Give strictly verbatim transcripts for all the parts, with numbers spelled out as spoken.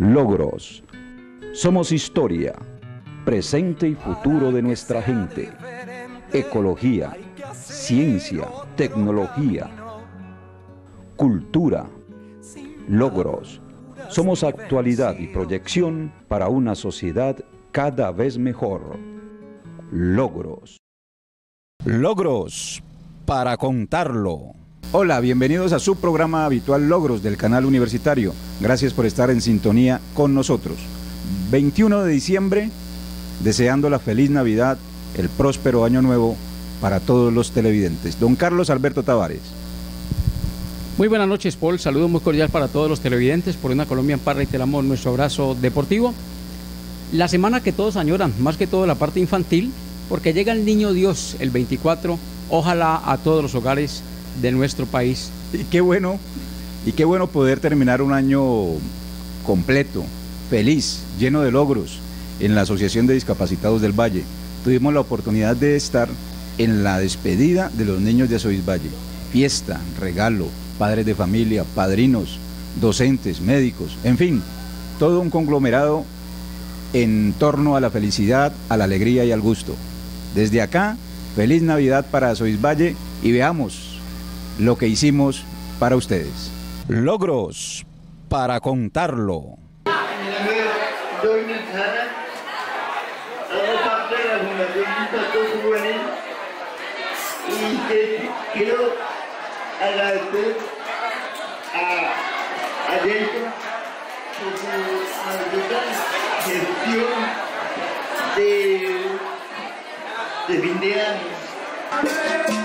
Logros. Somos historia, presente y futuro de nuestra gente. Ecología, ciencia, tecnología, cultura. Logros. Somos actualidad y proyección para una sociedad cada vez mejor. Logros. Logros para contarlo. Hola, bienvenidos a su programa habitual Logros del canal universitario. Gracias por estar en sintonía con nosotros. veintiuno de diciembre, deseando la feliz Navidad, el próspero año nuevo para todos los televidentes. Don Carlos Alberto Tavares. Muy buenas noches, Paul. Saludo muy cordial para todos los televidentes. Por una Colombia en paz reiteramos nuestro abrazo deportivo. La semana que todos añoran, más que todo la parte infantil, porque llega el Niño Dios el veinticuatro, ojalá a todos los hogares de nuestro país. Y qué bueno, y qué bueno poder terminar un año completo, feliz, lleno de logros en la Asociación de Discapacitados del Valle. Tuvimos la oportunidad de estar en la despedida de los niños de Azoís Valle. Fiesta, regalo, padres de familia, padrinos, docentes, médicos, en fin, todo un conglomerado en torno a la felicidad, a la alegría y al gusto. Desde acá, feliz Navidad para Azoís Valle y veamos lo que hicimos para ustedes. Logros para contarlo. Soy Nizara, hago parte de la Fundación Impacto Juvenil y que quiero agradecer a, a Jason por su maravillosa gestión de, de fin de año.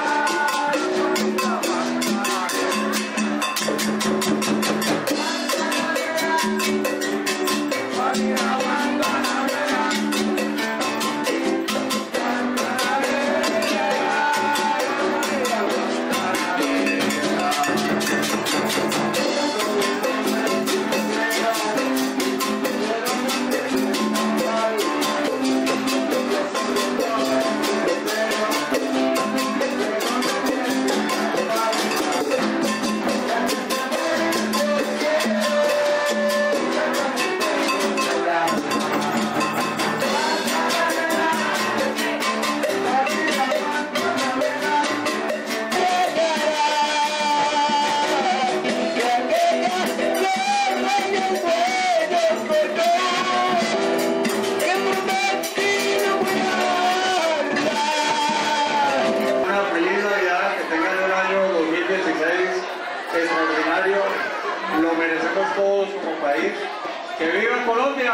Extraordinario, lo merecemos todos como país. ¡Que viva Colombia!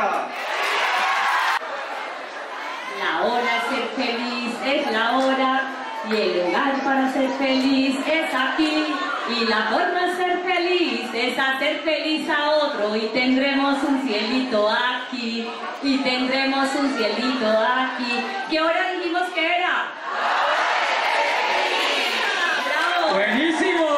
La hora de ser feliz es la hora y el lugar para ser feliz es aquí. Y la forma de ser feliz es hacer feliz a otro y tendremos un cielito aquí. Y tendremos un cielito aquí. ¿Qué hora dijimos que era? ¡Bravo! ¡Buenísimo!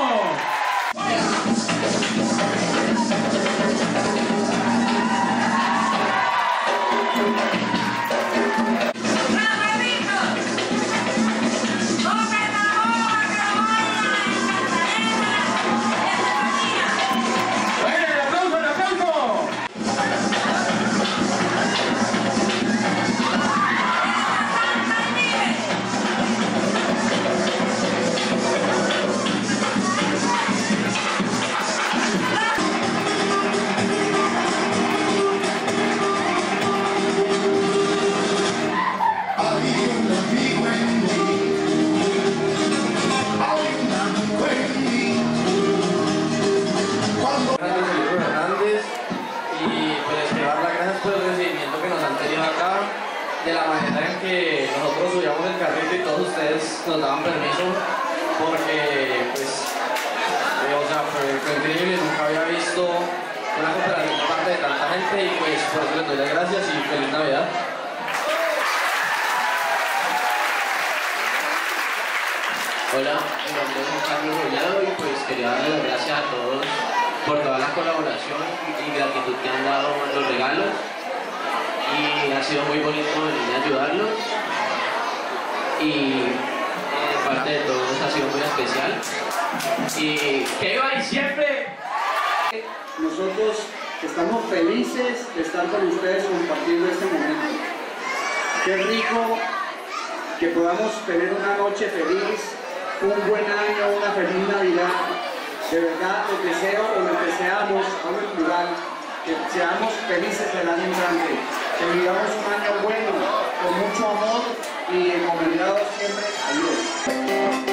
De la manera en que nosotros subíamos el carrito y todos ustedes nos daban permiso, porque pues, eh, o sea, fue, fue increíble, nunca había visto una cooperación por parte de tanta gente y pues por eso les doy las gracias y feliz Navidad. Hola, mi nombre es Juan Carlos Rollado y pues quería darle las gracias a todos por toda la colaboración y gratitud que han dado en los regalos. Y ha sido muy bonito venir a ayudarlos y eh, parte de todos ha sido muy especial y que iba ahí siempre. Nosotros Estamos felices de estar con ustedes compartiendo este momento. Qué rico que podamos tener una noche feliz, un buen año, una feliz Navidad. De verdad, les deseo o les deseamos, hablo en plural, que seamos felices el año entrante, que vivamos un año bueno, con mucho amor y encomendados siempre a Dios.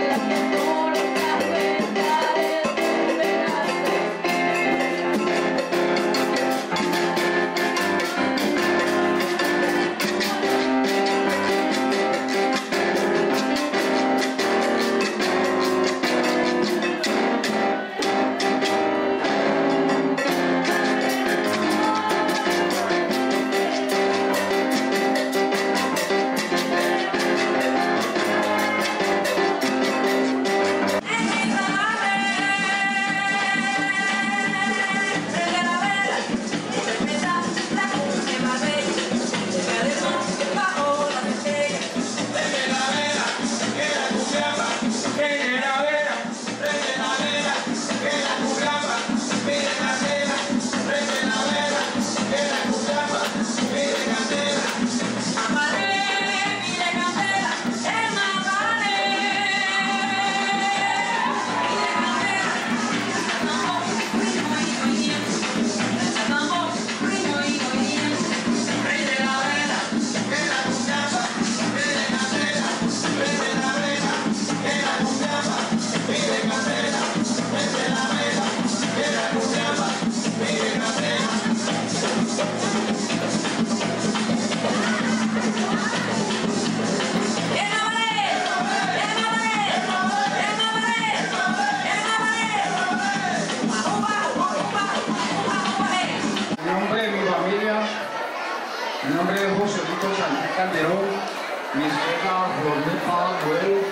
Mi nombre es José Luis Sánchez Calderón, mi esposa Flor Pava Noel,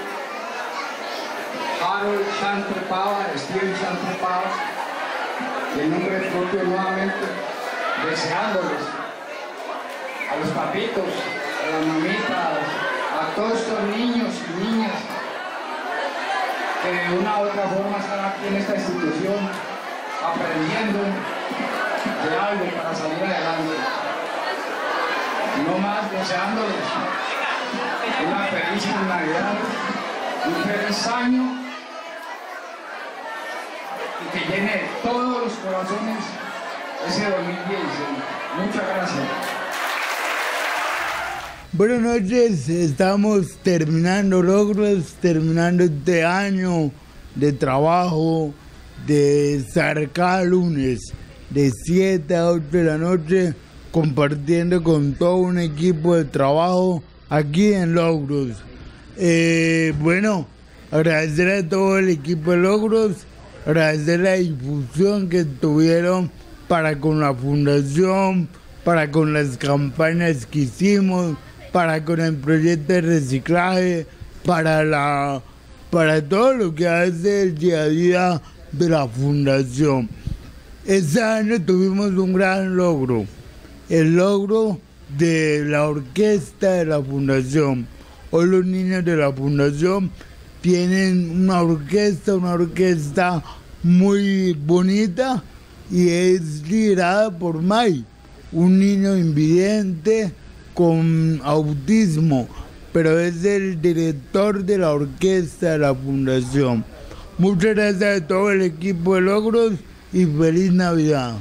Harold Santos Pava, Steven Santos Pava, y el nombre propio nuevamente, deseándoles a los papitos, a las mamitas, a todos estos niños y niñas que de una u otra forma están aquí en esta institución aprendiendo de algo para salir adelante. No más deseándoles una feliz Navidad, un feliz año y que llene todos los corazones ese dos mil dieciséis. Muchas gracias. Buenas noches, estamos terminando logros, terminando este año de trabajo, de estar cada lunes de siete a ocho de la noche compartiendo con todo un equipo de trabajo aquí en Logros. Eh, bueno, agradecer a todo el equipo de Logros, agradecer la difusión que tuvieron para con la fundación, para con las campañas que hicimos, para con el proyecto de reciclaje, para, la, para todo lo que hace el día a día de la fundación. Este año tuvimos un gran logro, el logro de la orquesta de la fundación. Hoy los niños de la fundación tienen una orquesta, una orquesta muy bonita y es liderada por May, un niño invidente con autismo, pero es el director de la orquesta de la fundación. Muchas gracias a todo el equipo de Logros y feliz Navidad.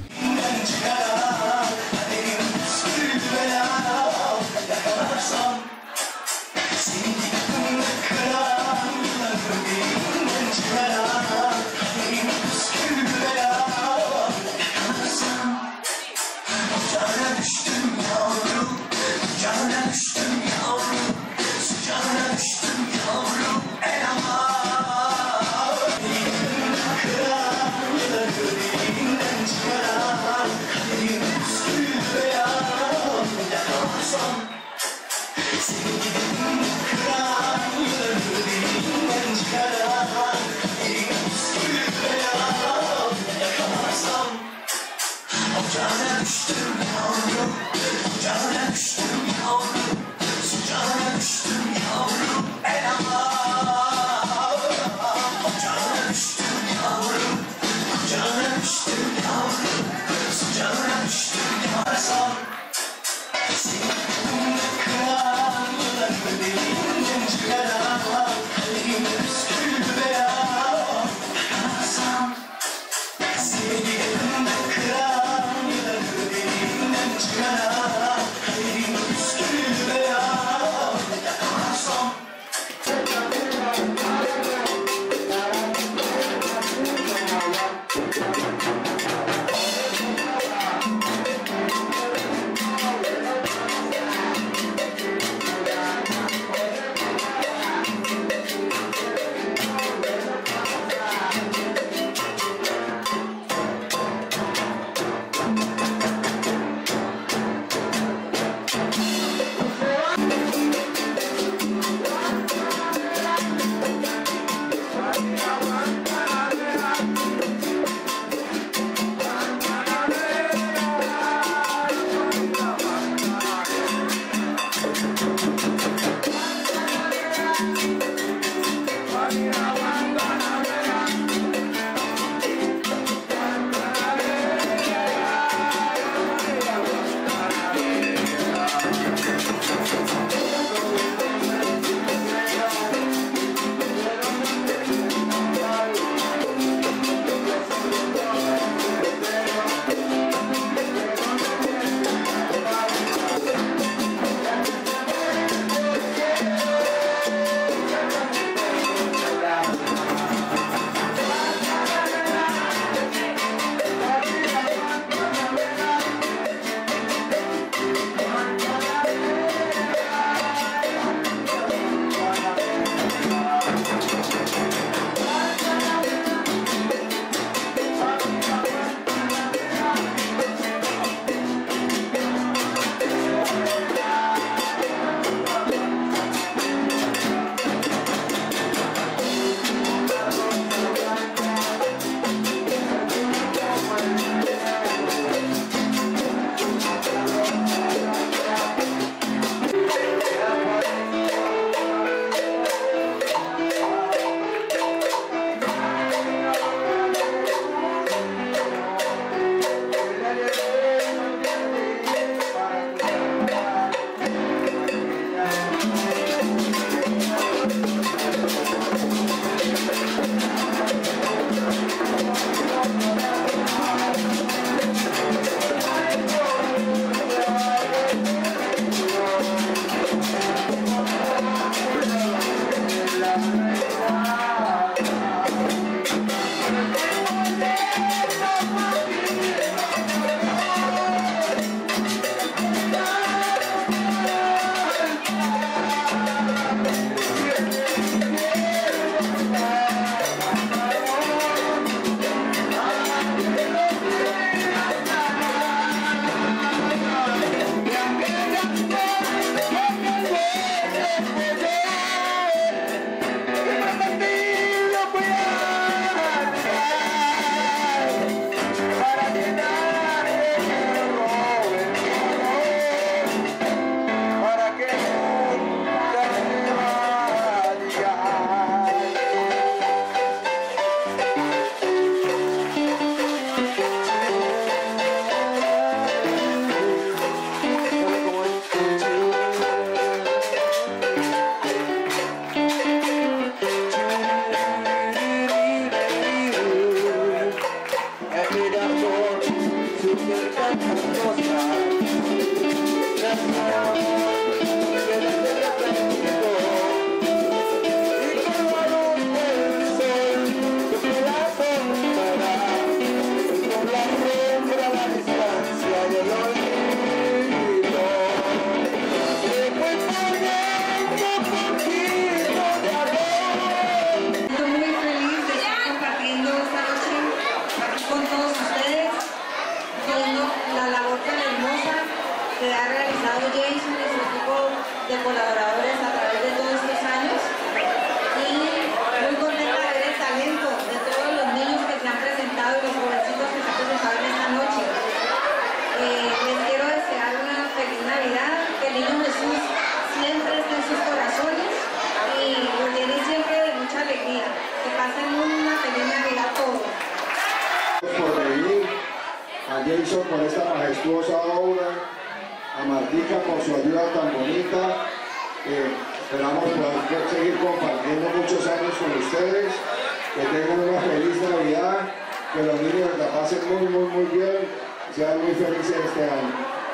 de colaboradores a través de todos estos años y muy contenta de ver el talento de todos los niños que se han presentado y los jovencitos que se han presentado en esta noche. Eh, les quiero desear una feliz Navidad, que el niño Jesús siempre esté en sus corazones y los llenen siempre de mucha alegría. Que pasen una feliz Navidad todos. Por venir, a Jason por esta majestuosa obra, a Martica por su ayuda tan bonita. Eh, esperamos poder seguir compartiendo muchos años con ustedes, que tengan una feliz Navidad, que los niños la pasen muy muy muy bien, sean muy felices este año.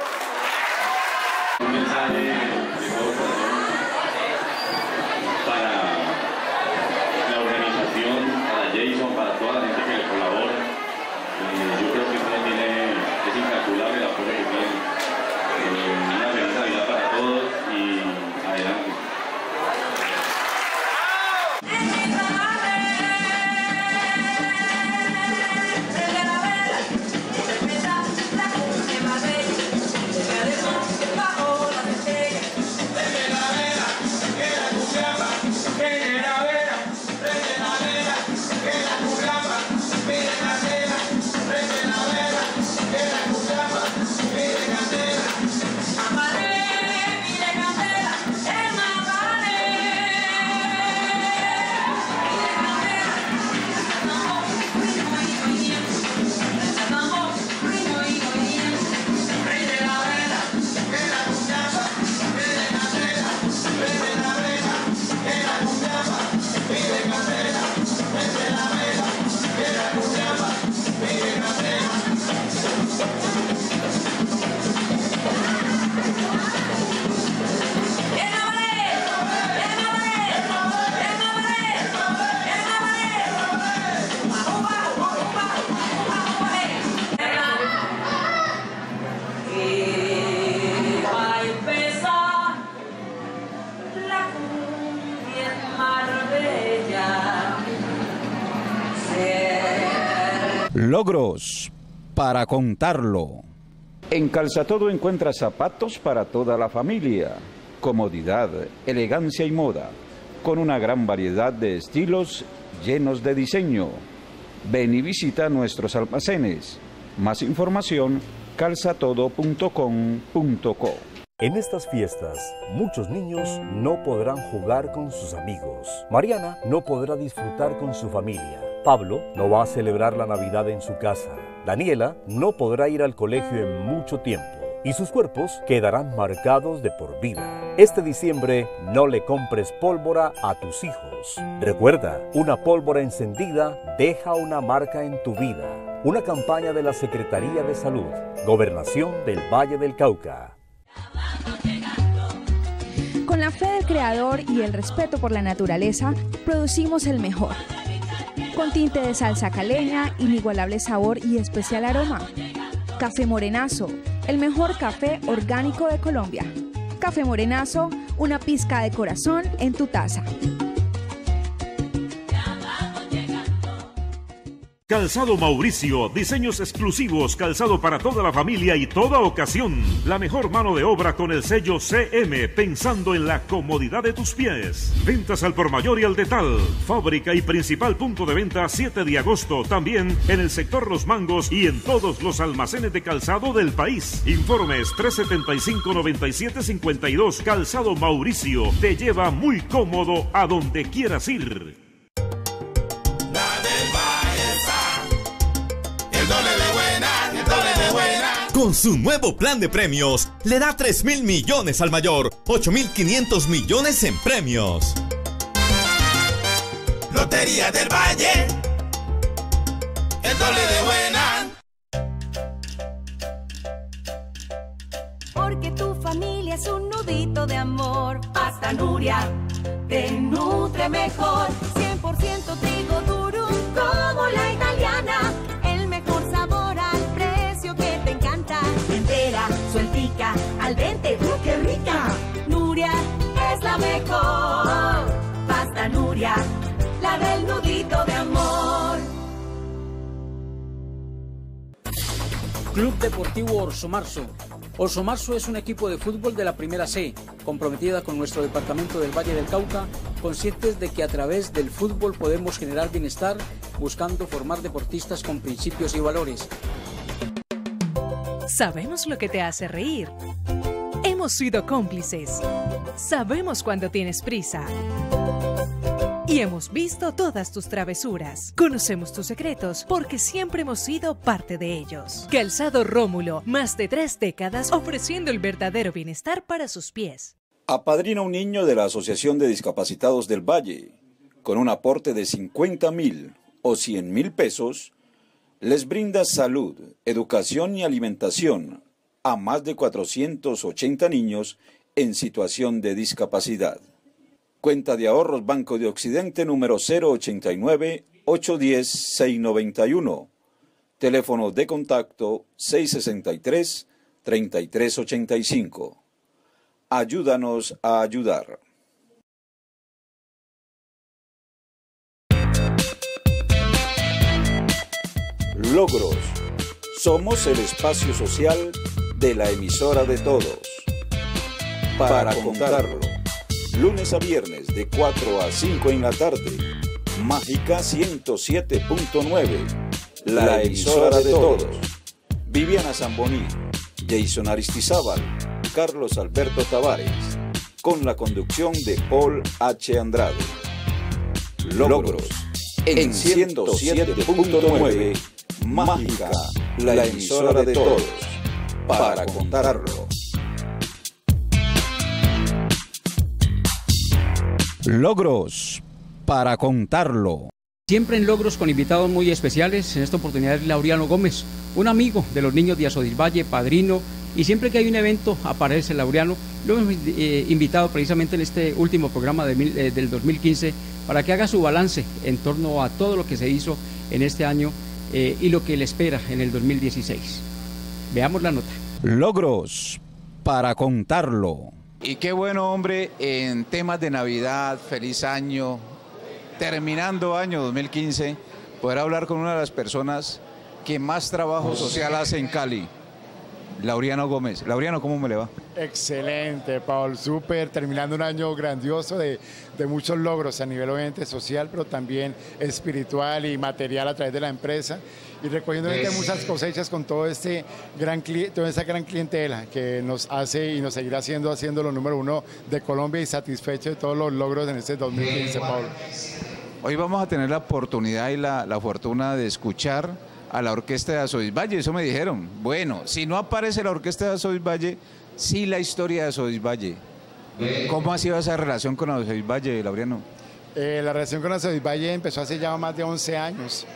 Un mensaje de todo corazón para la organización, para Jason, para toda la gente que le colabora. Eh, yo creo que ustedes tienen, es incalculable el apoyo que tienen. Una feliz Navidad para todos y adelante. Logros para contarlo. En Calzatodo encuentras zapatos para toda la familia, comodidad, elegancia y moda, con una gran variedad de estilos llenos de diseño. Ven y visita nuestros almacenes. Más información, calzatodo punto com punto co. En estas fiestas, muchos niños no podrán jugar con sus amigos. Mariana no podrá disfrutar con su familia. Pablo no va a celebrar la Navidad en su casa. Daniela no podrá ir al colegio en mucho tiempo. Y sus cuerpos quedarán marcados de por vida. Este diciembre no le compres pólvora a tus hijos. Recuerda, una pólvora encendida deja una marca en tu vida. Una campaña de la Secretaría de Salud, Gobernación del Valle del Cauca. Con la fe del Creador y el respeto por la naturaleza, producimos el mejor. Con tinte de salsa caleña, inigualable sabor y especial aroma. Café Morenazo, el mejor café orgánico de Colombia. Café Morenazo, una pizca de corazón en tu taza. Calzado Mauricio, diseños exclusivos, calzado para toda la familia y toda ocasión. La mejor mano de obra con el sello C M, pensando en la comodidad de tus pies. Ventas al por mayor y al detal. Fábrica y principal punto de venta siete de agosto, también en el sector Los Mangos y en todos los almacenes de calzado del país. Informes tres setenta y cinco, noventa y siete, cincuenta y dos. Calzado Mauricio, te lleva muy cómodo a donde quieras ir. Con su nuevo plan de premios, le da tres mil millones al mayor, ocho mil quinientos millones en premios. Lotería del Valle, el doble de buena. porque tu familia es un nudito de amor. Pasta Nuria te nutre mejor. cien por ciento trigo duro como la italiana. El mejor sabor al precio que te encanta. Entera, sueltica, al dente, ¡uh, qué rica! Nuria es la mejor. Pasta Nuria, la del nudito de amor. Club Deportivo Orso Marzo. Orso Marzo es un equipo de fútbol de la Primera C, comprometida con nuestro departamento del Valle del Cauca, conscientes de que a través del fútbol podemos generar bienestar, buscando formar deportistas con principios y valores. Sabemos lo que te hace reír. Hemos sido cómplices. Sabemos cuando tienes prisa. Y hemos visto todas tus travesuras. Conocemos tus secretos porque siempre hemos sido parte de ellos. Calzado Rómulo, más de tres décadas ofreciendo el verdadero bienestar para sus pies. Apadrina un niño de la Asociación de Discapacitados del Valle. Con un aporte de cincuenta mil o cien mil pesos, les brinda salud, educación y alimentación a más de cuatrocientos ochenta niños en situación de discapacidad. Cuenta de ahorros Banco de Occidente número cero ochenta y nueve, ochocientos diez, seiscientos noventa y uno. Teléfono de contacto seiscientos sesenta y tres, treinta y tres ochenta y cinco. Ayúdanos a ayudar. Logros. Somos el espacio social de la emisora de todos. Para, Para contarlo. Lunes a viernes de cuatro a cinco en la tarde. Mágica ciento siete punto nueve. La, la emisora de todos. Viviana Zamboní, Jason Aristizábal, Carlos Alberto Tavares. Con la conducción de Paul H. Andrade. Logros. En ciento siete punto nueve. Mágica, la emisora de todos. Para contarlo. Logros, para contarlo. Siempre en Logros con invitados muy especiales. En esta oportunidad es Laureano Gómez, un amigo de los niños de Azodisvalle, padrino, y siempre que hay un evento aparece Laureano. Lo hemos eh, invitado precisamente en este último programa de mil, eh, del dos mil quince para que haga su balance en torno a todo lo que se hizo en este año eh, y lo que le espera en el dos mil dieciséis. Veamos la nota. Logros, para contarlo. Y qué bueno, hombre, en temas de Navidad, feliz año, terminando año dos mil quince, poder hablar con una de las personas que más trabajo social hace en Cali, Laureano Gómez. Laureano, ¿cómo me le va? Excelente, Paul, súper, terminando un año grandioso de, de muchos logros a nivel obviamente social, pero también espiritual y material a través de la empresa, y recogiendo muchas cosechas con todo este gran, toda esta gran clientela que nos hace y nos seguirá haciendo, haciendo lo número uno de Colombia y satisfecho de todos los logros en este dos mil quince, Paul. Hoy vamos a tener la oportunidad y la, la fortuna de escuchar a la orquesta de Azodisvalle, eso me dijeron. Bueno, si no aparece la orquesta de Azodisvalle, sí la historia de Azodisvalle. ¿Cómo ha sido esa relación con Azodisvalle, Laureano? Eh, la relación con Azodisvalle empezó hace ya más de once años,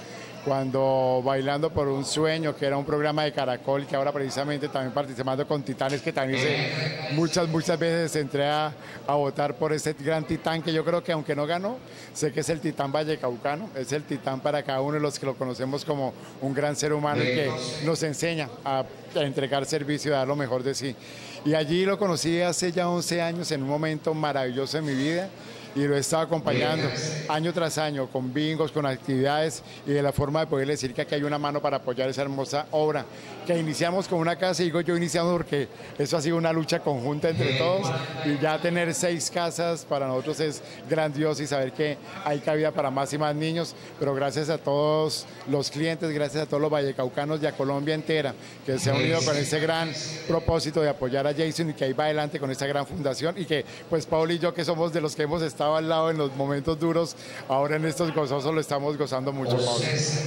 cuando Bailando por un Sueño, que era un programa de Caracol, que ahora precisamente también participando con Titanes, que también se, muchas, muchas veces entré a, a votar por ese gran titán, que yo creo que aunque no ganó, sé que es el titán vallecaucano, es el titán para cada uno de los que lo conocemos como un gran ser humano y que nos enseña a, a entregar servicio y a dar lo mejor de sí. Y allí lo conocí hace ya once años, en un momento maravilloso de mi vida, y lo he estado acompañando año tras año con bingos, con actividades y de la forma de poderle decir que aquí hay una mano para apoyar esa hermosa obra que iniciamos con una casa, y digo yo iniciamos porque eso ha sido una lucha conjunta entre todos, y ya tener seis casas para nosotros es grandioso y saber que hay cabida para más y más niños, pero gracias a todos los clientes, gracias a todos los vallecaucanos y a Colombia entera que se han unido con ese gran propósito de apoyar a Jason y que ahí va adelante con esta gran fundación, y que pues Paul y yo, que somos de los que hemos estado estaba al lado en los momentos duros, ahora en estos gozosos lo estamos gozando mucho, Pablo.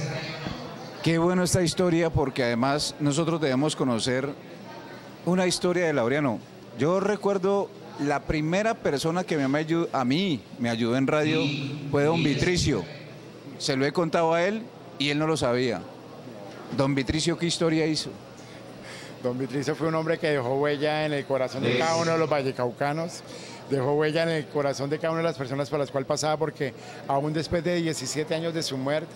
Qué bueno esta historia, porque además nosotros debemos conocer una historia de Laureano. Yo recuerdo la primera persona que me ayudó, a mí me ayudó en radio fue don Vitricio. Se lo he contado a él y él no lo sabía. Don Vitricio, ¿qué historia hizo? Don Vitricio fue un hombre que dejó huella en el corazón de cada uno de los vallecaucanos, dejó huella en el corazón de cada una de las personas por las cuales pasaba, porque aún después de diecisiete años de su muerte,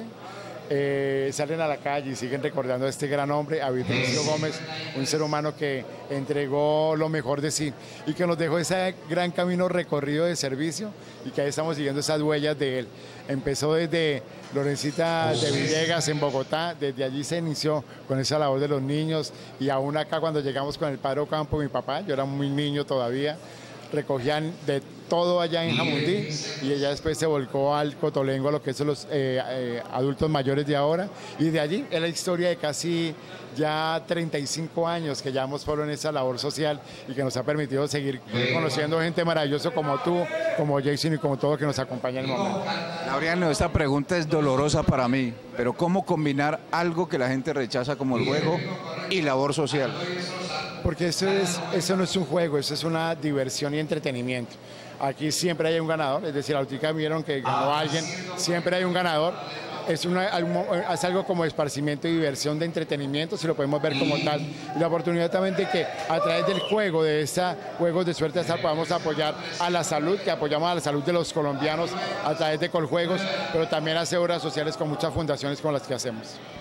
eh, salen a la calle y siguen recordando a este gran hombre, a Vitricio Gómez, un ser humano que entregó lo mejor de sí y que nos dejó ese gran camino recorrido de servicio, y que ahí estamos siguiendo esas huellas de él. Empezó desde Lorencita de Villegas en Bogotá, desde allí se inició con esa labor de los niños, y aún acá cuando llegamos con el padre Ocampo, mi papá, yo era muy niño todavía, recogían de todo allá en Jamundí, y ella después se volcó al Cotolengo, a lo que son los eh, eh, adultos mayores de ahora, y de allí es la historia de casi ya treinta y cinco años que llevamos solo en esa labor social, y que nos ha permitido seguir conociendo gente maravillosa como tú, como Jason y como todo que nos acompaña en el momento. Laureano, esta pregunta es dolorosa para mí, pero ¿cómo combinar algo que la gente rechaza como el juego y labor social? Porque eso, es, eso no es un juego, eso es una diversión y entretenimiento. Aquí siempre hay un ganador, es decir, ahorita vieron que ganó alguien, siempre hay un ganador. Es, una, es algo como esparcimiento y diversión de entretenimiento, si lo podemos ver como tal. Y la oportunidad también de que a través del juego, de esta juegos de suerte, hasta podamos apoyar a la salud, que apoyamos a la salud de los colombianos a través de Coljuegos, pero también hace obras sociales con muchas fundaciones con las que hacemos.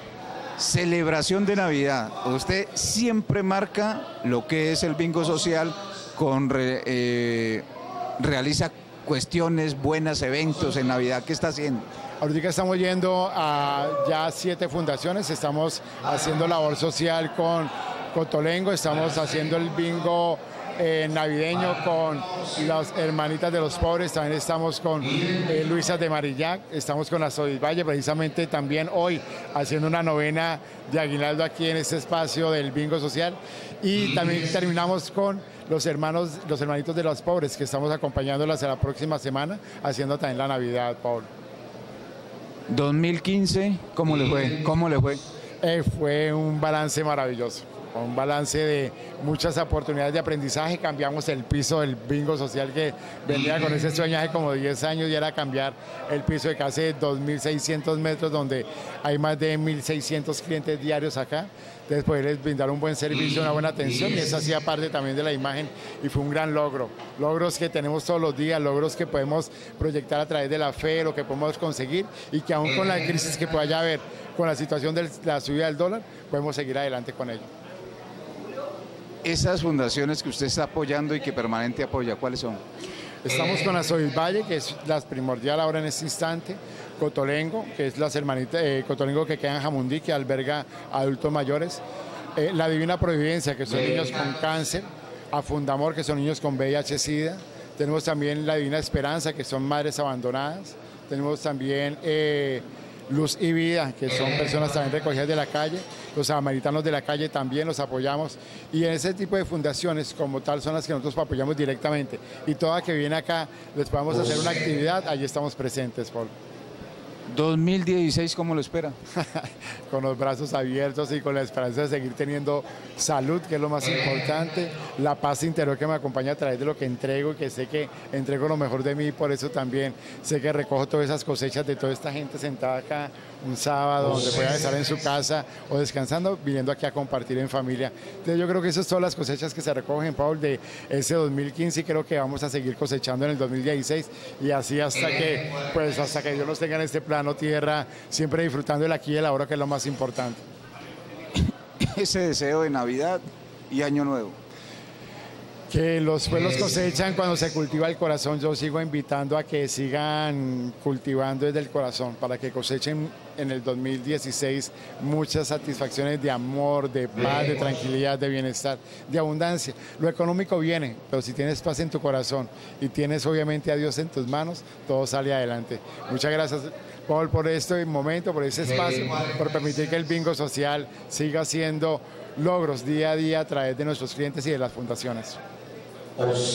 Celebración de Navidad. Usted siempre marca lo que es el bingo social, con re, eh, realiza cuestiones, buenos eventos en Navidad. ¿Qué está haciendo? Ahorita estamos yendo a ya siete fundaciones, estamos haciendo labor social con Cotolengo, estamos haciendo el bingo eh, navideño con las hermanitas de los pobres, también estamos con eh, Luisa de Marillac, estamos con la Valle, precisamente también hoy haciendo una novena de aguinaldo aquí en este espacio del bingo social, y también terminamos con los hermanos, los hermanitos de los pobres, que estamos acompañándolas la próxima semana haciendo también la Navidad, Pablo. dos mil quince, ¿cómo le fue? ¿Cómo le fue? Eh, fue un balance maravilloso, un balance de muchas oportunidades de aprendizaje. Cambiamos el piso del bingo social, que venía con ese sueño hace como diez años, y era cambiar el piso de casi dos mil seiscientos metros, donde hay más de mil seiscientos clientes diarios acá. Entonces, poderles brindar un buen servicio, una buena atención, y eso hacía parte también de la imagen, y fue un gran logro. Logros que tenemos todos los días, logros que podemos proyectar a través de la fe, lo que podemos conseguir, y que aún con la crisis que pueda haber, con la situación de la subida del dólar, podemos seguir adelante con ello. Esas fundaciones que usted está apoyando y que permanente apoya, ¿cuáles son? Estamos con la Valle, que es la primordial ahora en este instante, Cotolengo, que es las hermanitas, eh, Cotolengo que queda en Jamundí, que alberga adultos mayores, eh, la Divina Providencia, que son niños con cáncer, a Fundamor, que son niños con V I H SIDA, tenemos también la Divina Esperanza, que son madres abandonadas, tenemos también eh, Luz y Vida, que son personas también recogidas de la calle, los samaritanos de la calle también los apoyamos, y en ese tipo de fundaciones como tal son las que nosotros apoyamos directamente, y toda que viene acá les podamos hacer una actividad, allí estamos presentes, Paul. dos mil dieciséis, ¿cómo lo espera? Con los brazos abiertos y con la esperanza de seguir teniendo salud, que es lo más importante, la paz interior que me acompaña a través de lo que entrego, y que sé que entrego lo mejor de mí, por eso también sé que recojo todas esas cosechas de toda esta gente sentada acá un sábado, donde puedan estar en su casa o descansando, viniendo aquí a compartir en familia. Entonces yo creo que esas son las cosechas que se recogen, Paul, de ese dos mil quince, y creo que vamos a seguir cosechando en el dos mil dieciséis, y así hasta que, pues hasta que Dios nos tenga en este plano tierra, siempre disfrutando el aquí y el ahora, que es lo más importante. Ese deseo de Navidad y Año Nuevo. Que los pueblos cosechan cuando se cultiva el corazón. Yo sigo invitando a que sigan cultivando desde el corazón, para que cosechen en el dos mil dieciséis muchas satisfacciones de amor, de paz, de tranquilidad, de bienestar, de abundancia. Lo económico viene, pero si tienes paz en tu corazón y tienes obviamente a Dios en tus manos, todo sale adelante. Muchas gracias, Paul, por este momento, por ese espacio, por permitir que el bingo social siga haciendo logros día a día a través de nuestros clientes y de las fundaciones. Como el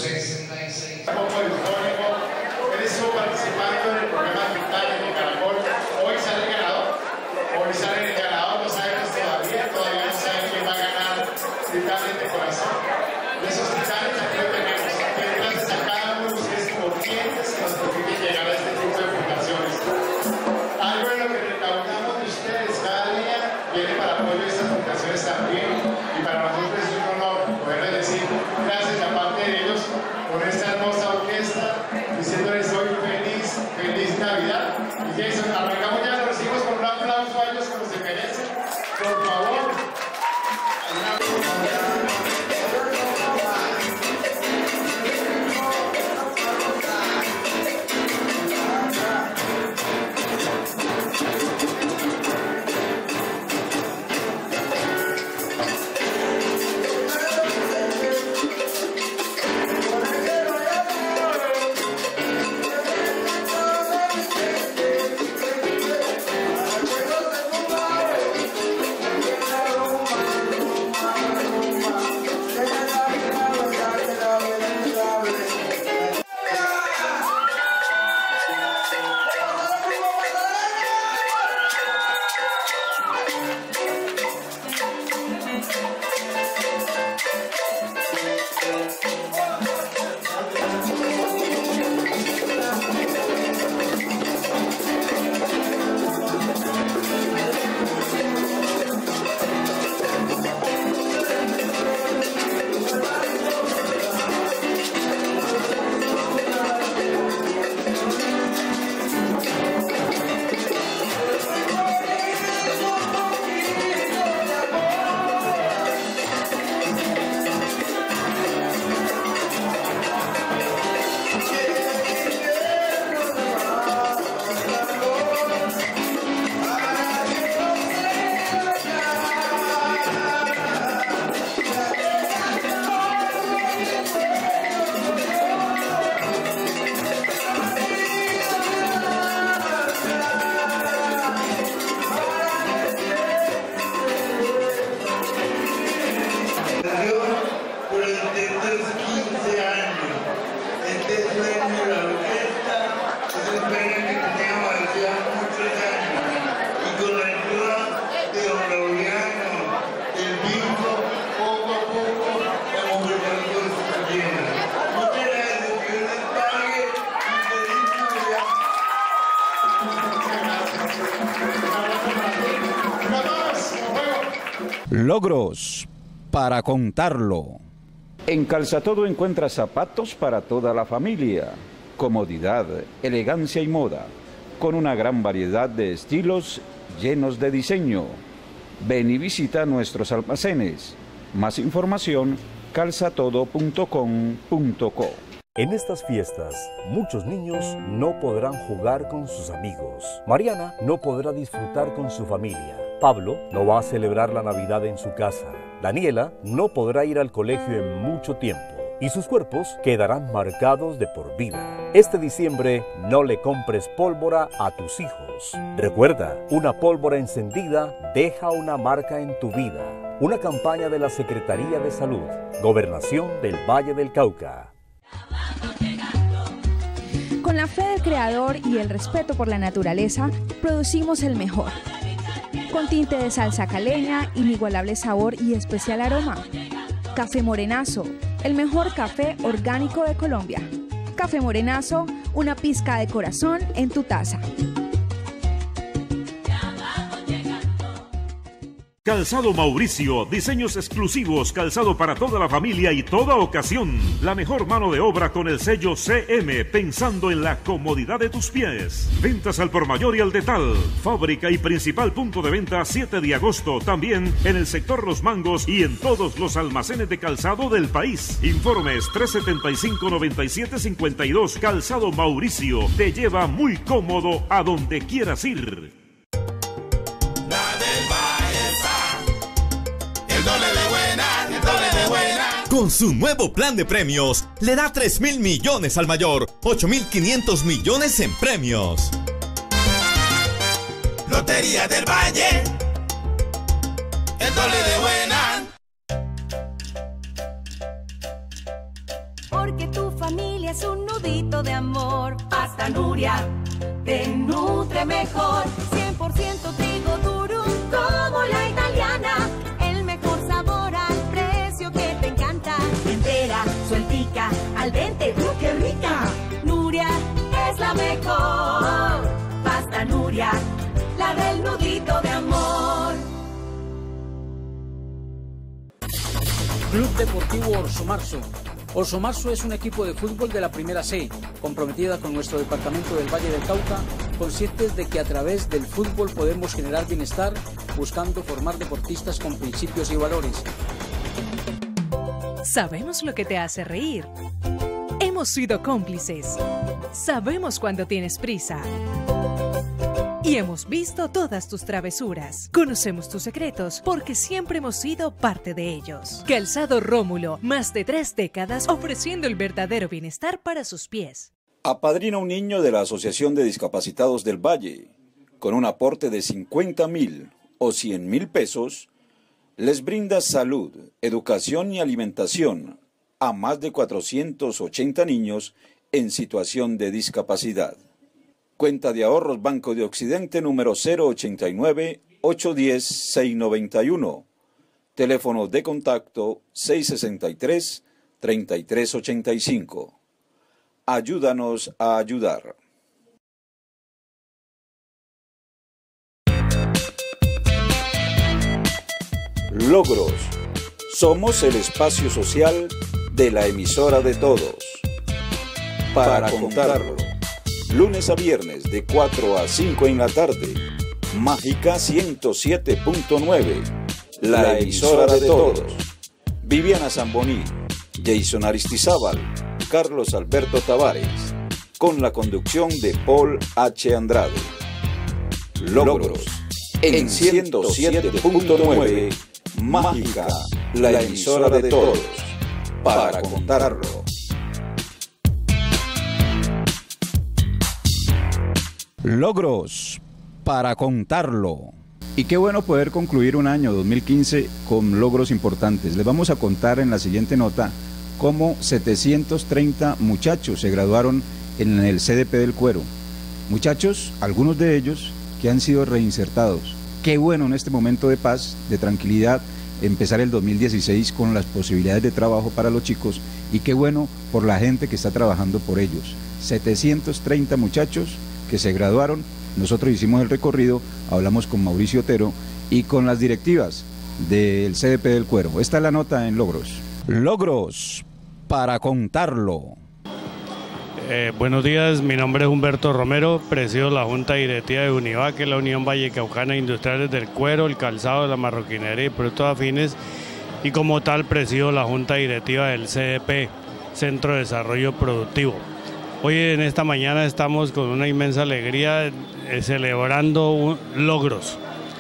Tónico, él estuvo participando en el programa Vitales de Caracol. Hoy sale el ganador, hoy sale el ganador, no sabemos todavía, todavía no saben quién va a ganar Titanes de Corazón. De esos titanes aquí lo tenemos, que gracias a cada uno de ustedes como clientes que nos permiten llegar a este tipo de fundaciones. Algo en lo que recaudamos de ustedes cada día viene para apoyo de estas fundaciones también, y para nosotros durante estos quince años. Este sueño de la orquesta es un sueño que teníamos desde hace muchos años. Y con la ayuda de don Laureano, del Bingo, poco a poco hemos logrado construyendo. Muchas gracias, que Dios les pague y feliz Navidad. Logros para contarlo. En Calzatodo encuentras zapatos para toda la familia, comodidad, elegancia y moda, con una gran variedad de estilos llenos de diseño. Ven y visita nuestros almacenes. Más información, calzatodo punto com punto co. En estas fiestas, muchos niños no podrán jugar con sus amigos. Mariana no podrá disfrutar con su familia. Pablo no va a celebrar la Navidad en su casa. Daniela no podrá ir al colegio en mucho tiempo. Y sus cuerpos quedarán marcados de por vida. Este diciembre no le compres pólvora a tus hijos. Recuerda, una pólvora encendida deja una marca en tu vida. Una campaña de la Secretaría de Salud, Gobernación del Valle del Cauca. Con la fe del Creador y el respeto por la naturaleza, producimos el mejor. Con tinte de salsa caleña, inigualable sabor y especial aroma. Café Morenazo, el mejor café orgánico de Colombia. Café Morenazo, una pizca de corazón en tu taza. Calzado Mauricio, diseños exclusivos, calzado para toda la familia y toda ocasión. La mejor mano de obra con el sello C M, pensando en la comodidad de tus pies. Ventas al por mayor y al detal. Fábrica y principal punto de venta siete de agosto, también en el sector Los Mangos y en todos los almacenes de calzado del país. Informes tres setenta y cinco, noventa y siete, cincuenta y dos. Calzado Mauricio, te lleva muy cómodo a donde quieras ir. Con su nuevo plan de premios, le da tres mil millones al mayor, ocho mil quinientos millones en premios. Lotería del Valle, el doble de buena. Porque tu familia es un nudito de amor. Pasta Nuria te nutre mejor. cien por ciento trigo duro como la italiana. El mejor sabor al precio que te encanta. Entera, sueltica, al dente, ¡uh, qué rica! Nuria es la mejor. Pasta Nuria, la del nudito de amor. Club Deportivo Orso Marzo. Orso Marzo es un equipo de fútbol de la Primera C, comprometida con nuestro departamento del Valle del Cauca, conscientes de que a través del fútbol podemos generar bienestar, buscando formar deportistas con principios y valores. Sabemos lo que te hace reír. Hemos sido cómplices. Sabemos cuando tienes prisa. Y hemos visto todas tus travesuras. Conocemos tus secretos porque siempre hemos sido parte de ellos. Calzado Rómulo, más de tres décadas ofreciendo el verdadero bienestar para sus pies. Apadrina un niño de la Asociación de Discapacitados del Valle. Con un aporte de cincuenta mil o cien mil pesos, les brinda salud, educación y alimentación a más de cuatrocientos ochenta niños en situación de discapacidad. Cuenta de ahorros Banco de Occidente número cero ochenta y nueve, ochocientos diez, seiscientos noventa y uno. Teléfono de contacto seiscientos sesenta y tres, treinta y tres ochenta y cinco. Ayúdanos a ayudar. Logros. Somos el espacio social de la emisora de todos. Para contarlo. Lunes a viernes de cuatro a cinco en la tarde. Mágica ciento siete punto nueve. La emisora de todos. Viviana Zamboní, Jason Aristizábal, Carlos Alberto Tavares. Con la conducción de Paul H. Andrade. Logros. En ciento siete punto nueve. Mágica, la emisora de todos. Para contarlo. Logros para contarlo. Y qué bueno poder concluir un año dos mil quince con logros importantes. Les vamos a contar en la siguiente nota cómo setecientos treinta muchachos se graduaron en el C D P del Cuero. Muchachos, algunos de ellos que han sido reinsertados. Qué bueno en este momento de paz, de tranquilidad, empezar el dos mil dieciséis con las posibilidades de trabajo para los chicos, y qué bueno por la gente que está trabajando por ellos. setecientos treinta muchachos que se graduaron. Nosotros hicimos el recorrido, hablamos con Mauricio Otero y con las directivas del C D P del Cuero. Esta es la nota en Logros. Logros para contarlo. Eh, buenos días, mi nombre es Humberto Romero, presido la Junta Directiva de UNIVA, que es la Unión Vallecaucana de Industriales del Cuero, el Calzado, la Marroquinería y Productos Afines, y como tal presido la Junta Directiva del C D P, Centro de Desarrollo Productivo. Hoy en esta mañana estamos con una inmensa alegría eh, celebrando un, logros.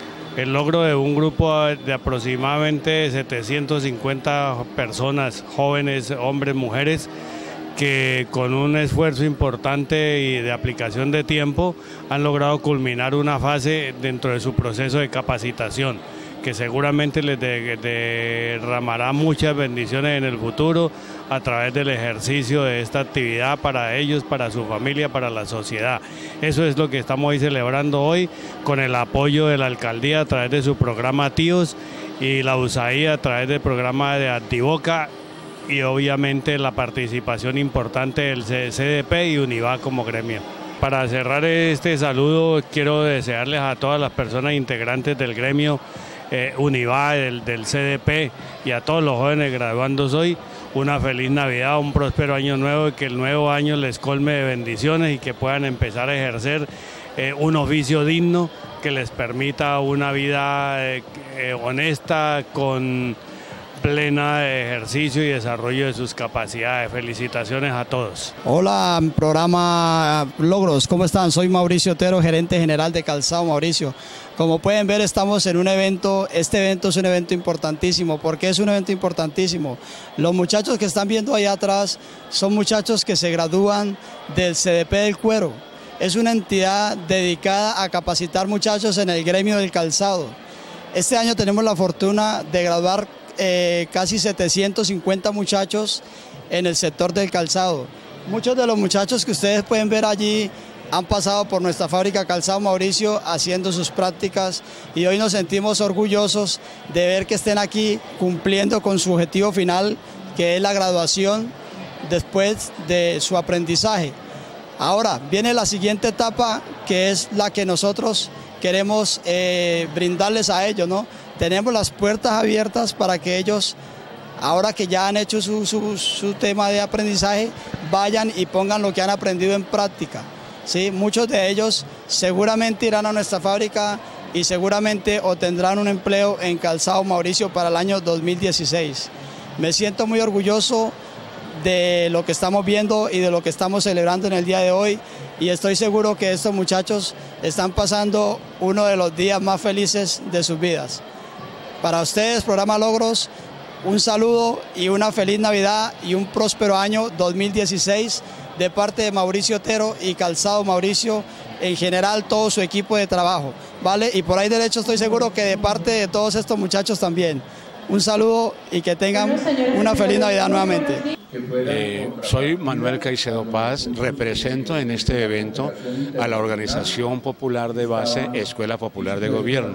El logro de un grupo de aproximadamente setecientas cincuenta personas, jóvenes, hombres, mujeres, que con un esfuerzo importante y de aplicación de tiempo han logrado culminar una fase dentro de su proceso de capacitación, que seguramente les de, derramará muchas bendiciones en el futuro a través del ejercicio de esta actividad para ellos, para su familia, para la sociedad. Eso es lo que estamos hoy celebrando hoy, con el apoyo de la alcaldía a través de su programa Tíos y la U S A I a través del programa de Activoca, y obviamente la participación importante del C D P y UNIVA como gremio. Para cerrar este saludo, quiero desearles a todas las personas integrantes del gremio eh, UNIVA, del, del C D P, y a todos los jóvenes graduandos hoy, una feliz Navidad, un próspero año nuevo, y que el nuevo año les colme de bendiciones y que puedan empezar a ejercer eh, un oficio digno que les permita una vida eh, eh, honesta, con plena de ejercicio y desarrollo de sus capacidades. Felicitaciones a todos. Hola, programa Logros, ¿cómo están? Soy Mauricio Otero, gerente general de Calzado Mauricio. Como pueden ver, estamos en un evento, este evento es un evento importantísimo. ¿Por qué es un evento importantísimo? Los muchachos que están viendo allá atrás son muchachos que se gradúan del C D P del Cuero. Es una entidad dedicada a capacitar muchachos en el gremio del calzado. Este año tenemos la fortuna de graduar Eh, casi setecientos cincuenta muchachos en el sector del calzado. Muchos de los muchachos que ustedes pueden ver allí han pasado por nuestra fábrica Calzado Mauricio haciendo sus prácticas, y hoy nos sentimos orgullosos de ver que estén aquí cumpliendo con su objetivo final, que es la graduación después de su aprendizaje. Ahora viene la siguiente etapa, que es la que nosotros queremos eh, brindarles a ellos, ¿no? Tenemos las puertas abiertas para que ellos, ahora que ya han hecho su, su, su tema de aprendizaje, vayan y pongan lo que han aprendido en práctica, ¿sí? Muchos de ellos seguramente irán a nuestra fábrica y seguramente obtendrán un empleo en Calzado Mauricio para el año dos mil dieciséis. Me siento muy orgulloso de lo que estamos viendo y de lo que estamos celebrando en el día de hoy, y estoy seguro que estos muchachos están pasando uno de los días más felices de sus vidas. Para ustedes, programa Logros, un saludo y una feliz Navidad y un próspero año dos mil dieciséis de parte de Mauricio Otero y Calzado Mauricio, en general todo su equipo de trabajo, ¿vale? Y por ahí derecho estoy seguro que de parte de todos estos muchachos también. Un saludo y que tengan una feliz Navidad nuevamente. Eh, soy Manuel Caicedo Paz, represento en este evento a la Organización Popular de Base Escuela Popular de Gobierno.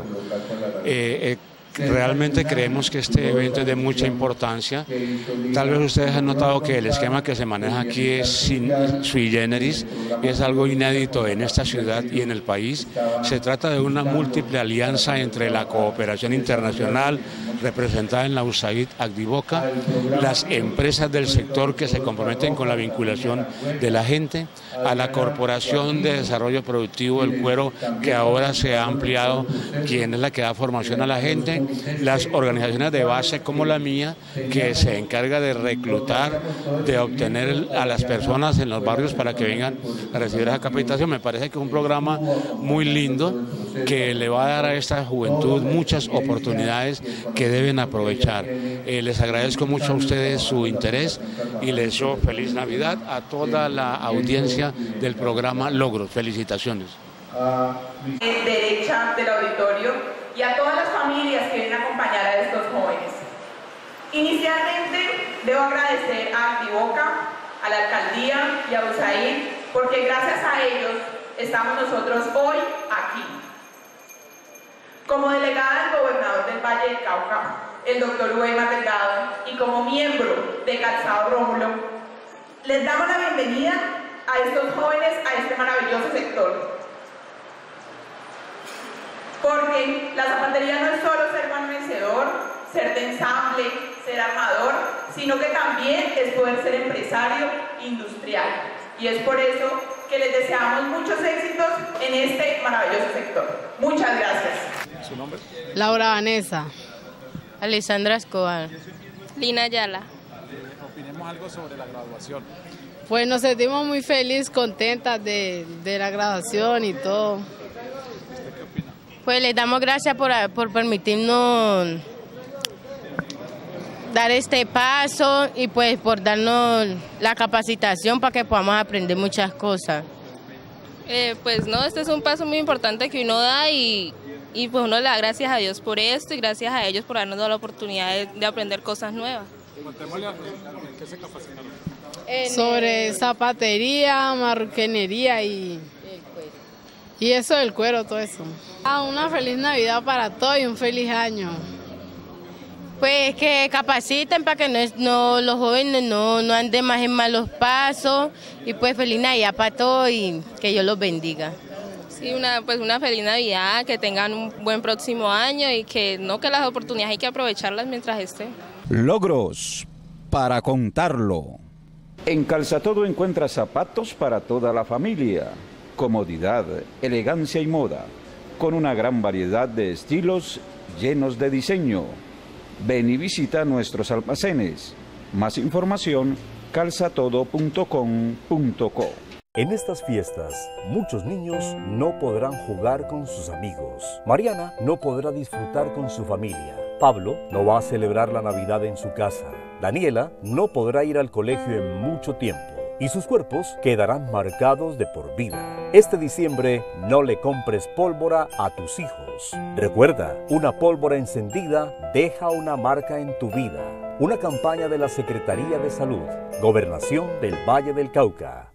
Eh, eh, Realmente creemos que este evento es de mucha importancia. Tal vez ustedes han notado que el esquema que se maneja aquí es sin, sui generis, y es algo inédito en esta ciudad y en el país. Se trata de una múltiple alianza entre la cooperación internacional representada en la U S A I D, Activoca, las empresas del sector que se comprometen con la vinculación de la gente, a la Corporación de Desarrollo Productivo del Cuero, que ahora se ha ampliado, quien es la que da formación a la gente, las organizaciones de base como la mía, que se encarga de reclutar, de obtener a las personas en los barrios para que vengan a recibir esa capacitación. Me parece que es un programa muy lindo que le va a dar a esta juventud muchas oportunidades que deben aprovechar. Eh, les agradezco mucho a ustedes su interés y les deseo feliz Navidad a toda la audiencia del programa Logros. Felicitaciones. Derecha del auditorio y a todas las familias que vienen a acompañar a estos jóvenes. Inicialmente debo agradecer a Activoca, a la alcaldía y a U S A I D, porque gracias a ellos estamos nosotros hoy aquí. Como delegada del gobernador del Valle del Cauca, el doctor Uema Delgado, y como miembro de Calzado Rómulo, les damos la bienvenida a estos jóvenes, a este maravilloso sector. Porque la zapatería no es solo ser manmecedor, ser de ensamble, ser armador, sino que también es poder ser empresario industrial. Y es por eso que les deseamos muchos éxitos en este maravilloso sector. Muchas gracias. ¿Su nombre? Laura Vanessa. Alessandra Escobar. Lina Ayala. Opinemos algo sobre la graduación. Pues nos sentimos muy felices, contentas de, de la graduación y todo. ¿Usted qué opina? Pues les damos gracias por, por permitirnos dar este paso y pues por darnos la capacitación para que podamos aprender muchas cosas. Eh, pues no, este es un paso muy importante que uno da y, y pues uno le da gracias a Dios por esto y gracias a ellos por darnos la oportunidad de, de aprender cosas nuevas. Contémosle, ¿en qué se capacitaron? En Sobre zapatería, marroquinería y, y eso del cuero, todo eso. Ah, una feliz Navidad para todos y un feliz año. Pues que capaciten para que no, no, los jóvenes no, no anden más en malos pasos y pues feliz Navidad para todos y que Dios los bendiga. Sí, una, pues una feliz Navidad, que tengan un buen próximo año y que no, que las oportunidades hay que aprovecharlas mientras estén. Logros para contarlo. En Calzatodo encuentra zapatos para toda la familia, comodidad, elegancia y moda, con una gran variedad de estilos llenos de diseño. Ven y visita nuestros almacenes. Más información, calzatodo punto com punto co. En estas fiestas, muchos niños no podrán jugar con sus amigos. Mariana no podrá disfrutar con su familia. Pablo no va a celebrar la Navidad en su casa. Daniela no podrá ir al colegio en mucho tiempo. Y sus cuerpos quedarán marcados de por vida. Este diciembre no le compres pólvora a tus hijos. Recuerda, una pólvora encendida deja una marca en tu vida. Una campaña de la Secretaría de Salud, Gobernación del Valle del Cauca.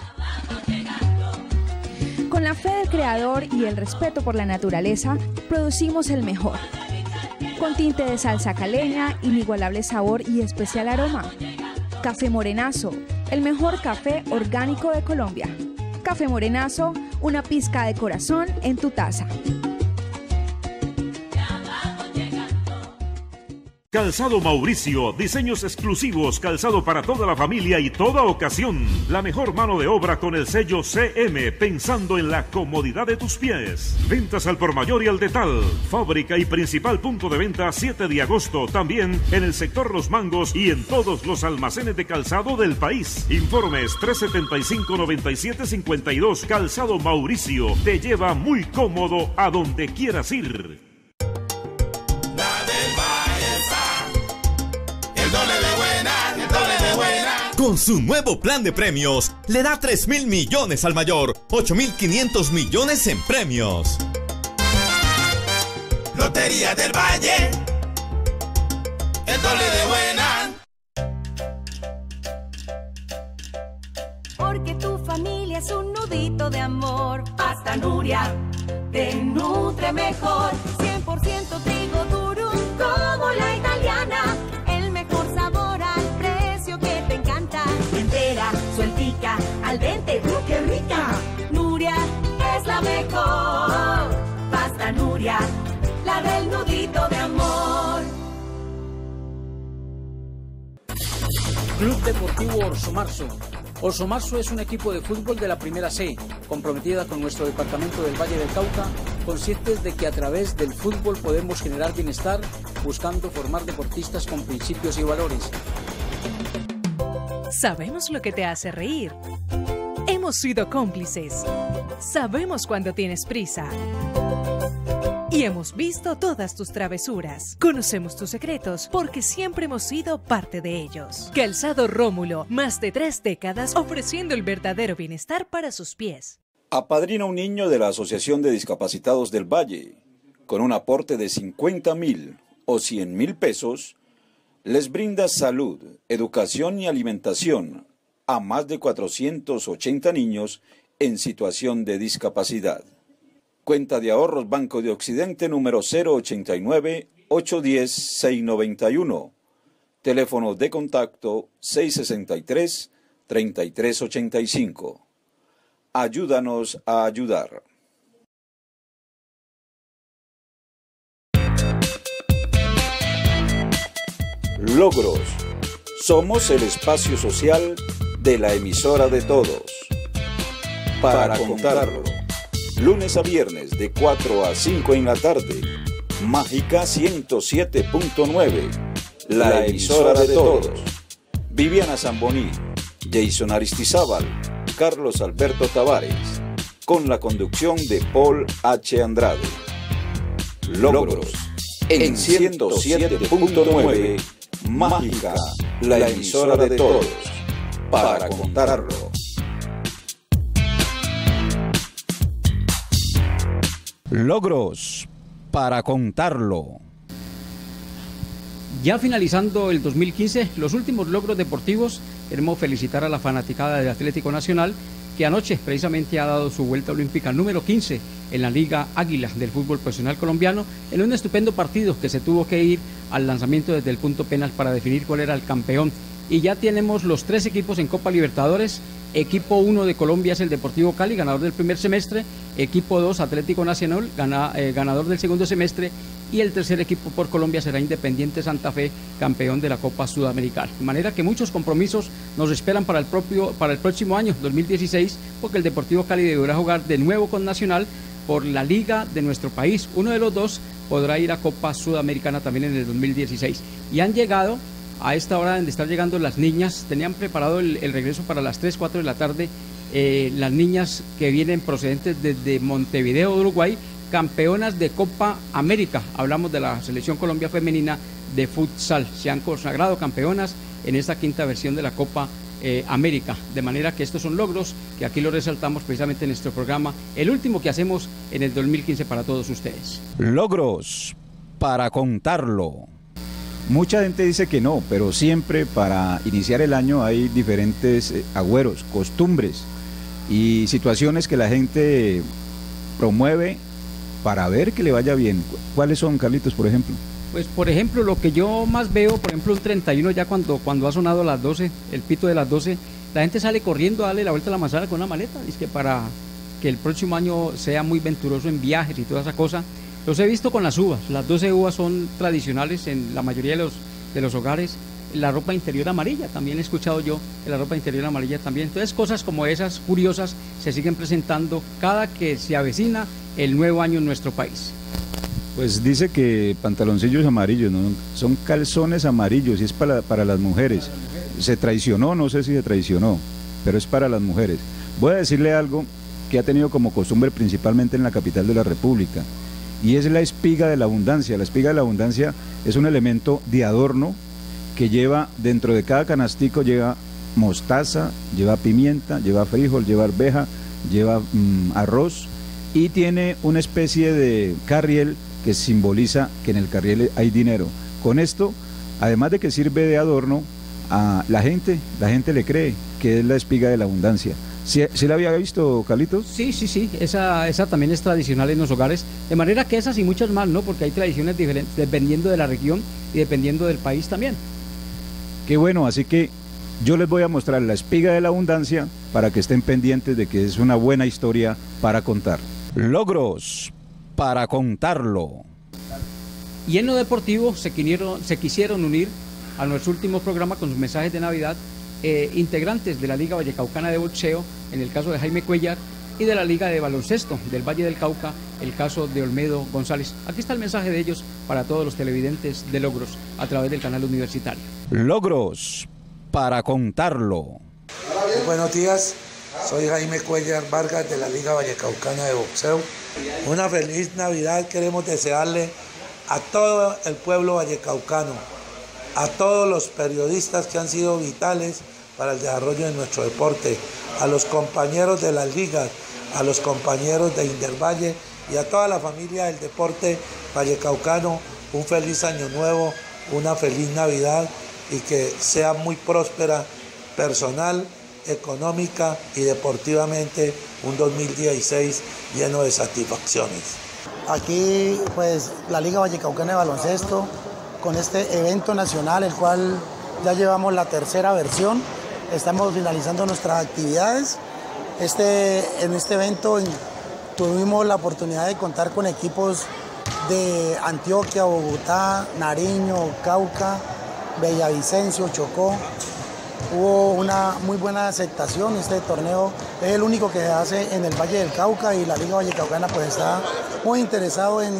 Con la fe del Creador y el respeto por la naturaleza, producimos el mejor. Con tinte de salsa caleña, inigualable sabor y especial aroma. Café Morenazo, el mejor café orgánico de Colombia. Café Morenazo, una pizca de corazón en tu taza. Calzado Mauricio, diseños exclusivos, calzado para toda la familia y toda ocasión. La mejor mano de obra con el sello C M, pensando en la comodidad de tus pies. Ventas al por mayor y al detal. Fábrica y principal punto de venta siete de agosto, también en el sector Los Mangos y en todos los almacenes de calzado del país. Informes tres setenta y cinco, noventa y siete, cincuenta y dos. Calzado Mauricio, te lleva muy cómodo a donde quieras ir. Con su nuevo plan de premios, le da tres mil millones al mayor, ocho mil quinientos millones en premios. Lotería del Valle, el doble de buena. Porque tu familia es un nudito de amor. Pasta Nuria te nutre mejor. cien por ciento trigo duro como la italiana. El mejor sabor al precio que te encanta. Entera, sueltica, al dente, ¡uh, qué rica! Nuria es la mejor. Pasta Nuria, la del nudito de amor. Club Deportivo Orso Marzo. Orso Marzo es un equipo de fútbol de la Primera C, comprometida con nuestro departamento del Valle del Cauca, conscientes de que a través del fútbol podemos generar bienestar, buscando formar deportistas con principios y valores. Sabemos lo que te hace reír. Hemos sido cómplices. Sabemos cuando tienes prisa. Y hemos visto todas tus travesuras. Conocemos tus secretos porque siempre hemos sido parte de ellos. Calzado Rómulo, más de tres décadas ofreciendo el verdadero bienestar para sus pies. Apadrina un niño de la Asociación de Discapacitados del Valle. Con un aporte de cincuenta mil o cien mil pesos, les brinda salud, educación y alimentación a más de cuatrocientos ochenta niños en situación de discapacidad. Cuenta de ahorros Banco de Occidente número cero ochenta y nueve, ocho uno cero, seis nueve uno. Teléfono de contacto seis sesenta y tres, treinta y tres ochenta y cinco. Ayúdanos a ayudar. Logros. Somos el espacio social de la emisora de todos. Para contarlo. Lunes a viernes de cuatro a cinco en la tarde. Mágica ciento siete punto nueve. La emisora de todos. Viviana Zamboní, Jason Aristizábal, Carlos Alberto Tavares. Con la conducción de Paul H. Andrade. Logros. En ciento siete punto nueve. Mágica, la emisora de todos. Para contarlo. Logros para contarlo. Ya finalizando el dos mil quince, los últimos logros deportivos, queremos felicitar a la fanaticada del Atlético Nacional, que anoche precisamente ha dado su vuelta olímpica número quince en la Liga Águila del fútbol profesional colombiano, en un estupendo partido que se tuvo que ir al lanzamiento desde el punto penal para definir cuál era el campeón. Y ya tenemos los tres equipos en Copa Libertadores. Equipo uno de Colombia es el Deportivo Cali, ganador del primer semestre. Equipo dos, Atlético Nacional, gana, eh, ganador del segundo semestre. Y el tercer equipo por Colombia será Independiente Santa Fe, campeón de la Copa Sudamericana. De manera que muchos compromisos nos esperan para el, propio, para el próximo año, dos mil dieciséis, porque el Deportivo Cali deberá jugar de nuevo con Nacional por la liga de nuestro país. Uno de los dos podrá ir a Copa Sudamericana también en el dos mil dieciséis. Y han llegado a esta hora donde están llegando las niñas, tenían preparado el, el regreso para las tres, cuatro de la tarde, eh, las niñas que vienen procedentes desde Montevideo, Uruguay, campeonas de Copa América. Hablamos de la Selección Colombia Femenina de futsal. Se han consagrado campeonas en esta quinta versión de la Copa eh, América. De manera que estos son logros que aquí lo resaltamos precisamente en nuestro programa, el último que hacemos en el dos mil quince para todos ustedes. Logros para contarlo. Mucha gente dice que no, pero siempre para iniciar el año hay diferentes eh, agüeros, costumbres y situaciones que la gente promueve para ver que le vaya bien. ¿Cuáles son, Carlitos, por ejemplo? Pues, por ejemplo, lo que yo más veo, por ejemplo, un treinta y uno ya cuando, cuando ha sonado las doce, el pito de las doce, la gente sale corriendo a darle la vuelta a la manzana con una maleta. Es que para que el próximo año sea muy venturoso en viajes y toda esa cosa. Los he visto con las uvas. Las doce uvas son tradicionales en la mayoría de los, de los hogares. La ropa interior amarilla, también he escuchado yo, la ropa interior amarilla también. Entonces, cosas como esas curiosas se siguen presentando cada que se avecina el nuevo año en nuestro país. Pues dice que pantaloncillos amarillos, ¿no? Son calzones amarillos y es para, para las mujeres. Se traicionó, no sé si se traicionó, pero es para las mujeres. Voy a decirle algo que ha tenido como costumbre principalmente en la capital de la República, y es la espiga de la abundancia. La espiga de la abundancia es un elemento de adorno que lleva dentro de cada canastico, lleva mostaza, lleva pimienta, lleva frijol, lleva arveja, lleva mmm, arroz, y tiene una especie de carriel que simboliza que en el carriel hay dinero. Con esto, además de que sirve de adorno, a la gente, la gente le cree que es la espiga de la abundancia. ¿Sí, ¿sí la había visto, Carlitos? Sí, sí, sí, esa, esa también es tradicional en los hogares, de manera que esas y muchas más, ¿no? Porque hay tradiciones diferentes dependiendo de la región y dependiendo del país también. Qué bueno, así que yo les voy a mostrar la espiga de la abundancia para que estén pendientes de que es una buena historia para contar. Logros para contarlo. Y en lo deportivo se quisieron, se quisieron unir a nuestro último programa con sus mensajes de Navidad eh, integrantes de la Liga Vallecaucana de Boxeo, en el caso de Jaime Cuellar, y de la Liga de Baloncesto del Valle del Cauca, el caso de Olmedo González. Aquí está el mensaje de ellos para todos los televidentes de Logros a través del canal universitario. Logros para contarlo. Buenos días, soy Jaime Cuellar Vargas de la Liga Vallecaucana de Boxeo. Una feliz Navidad queremos desearle a todo el pueblo vallecaucano, a todos los periodistas que han sido vitales para el desarrollo de nuestro deporte, a los compañeros de las ligas, a los compañeros de Indervalle y a toda la familia del deporte vallecaucano un feliz año nuevo, una feliz Navidad y que sea muy próspera personal, económica y deportivamente un dos mil dieciséis lleno de satisfacciones. Aquí pues la Liga Vallecaucana de Baloncesto con este evento nacional, el cual ya llevamos la tercera versión, estamos finalizando nuestras actividades. Este, en este evento en, tuvimos la oportunidad de contar con equipos de Antioquia, Bogotá, Nariño, Cauca, Villavicencio, Chocó. Hubo una muy buena aceptación. Este torneo es el único que se hace en el Valle del Cauca y la Liga Vallecaucana pues está muy interesado en,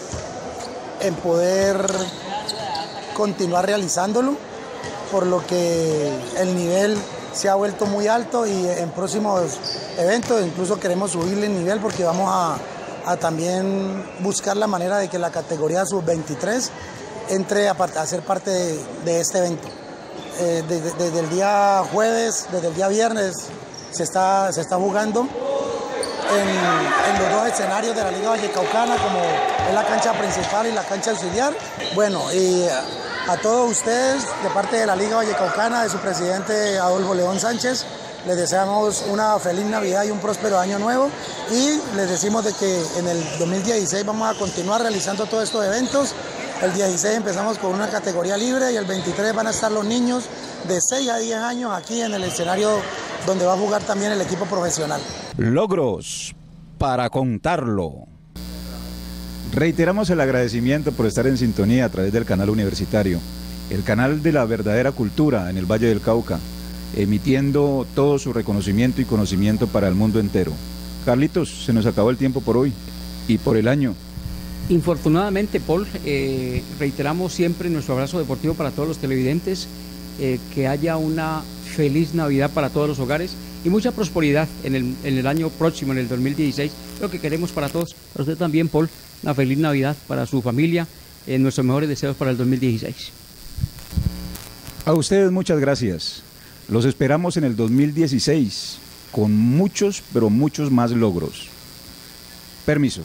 en poder continuar realizándolo, por lo que el nivel se ha vuelto muy alto y en próximos eventos incluso queremos subirle el nivel porque vamos a, a también buscar la manera de que la categoría sub veintitrés entre a, a ser parte de, de este evento. Eh, desde, desde el día jueves, desde el día viernes se está, se está jugando en, en los dos escenarios de la Liga Vallecaucana, como es la cancha principal y la cancha auxiliar. Bueno, y a todos ustedes, de parte de la Liga Vallecaucana, de su presidente Adolfo León Sánchez, les deseamos una feliz Navidad y un próspero año nuevo y les decimos de que en el dos mil dieciséis vamos a continuar realizando todos estos eventos. El dieciséis empezamos con una categoría libre y el veintitrés van a estar los niños de seis a diez años aquí en el escenario donde va a jugar también el equipo profesional. Logros para contarlo. Reiteramos el agradecimiento por estar en sintonía a través del canal universitario, el canal de la verdadera cultura en el Valle del Cauca, emitiendo todo su reconocimiento y conocimiento para el mundo entero. Carlitos, se nos acabó el tiempo por hoy y por el año. Infortunadamente, Paul, eh, reiteramos siempre nuestro abrazo deportivo para todos los televidentes, eh, que haya una feliz Navidad para todos los hogares y mucha prosperidad en el, en el año próximo, en el dos mil dieciséis, lo que queremos para todos. Para usted también, Paul, una feliz Navidad para su familia, eh, nuestros mejores deseos para el dos mil dieciséis. A ustedes muchas gracias. Los esperamos en el dos mil dieciséis con muchos, pero muchos más logros. Permiso.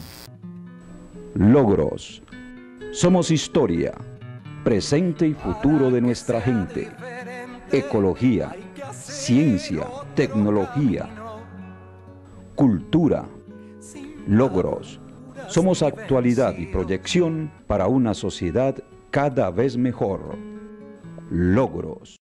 Logros. Somos historia, presente y futuro de nuestra gente. Ecología, ciencia, tecnología, cultura. Logros. Somos actualidad y proyección para una sociedad cada vez mejor. Logros.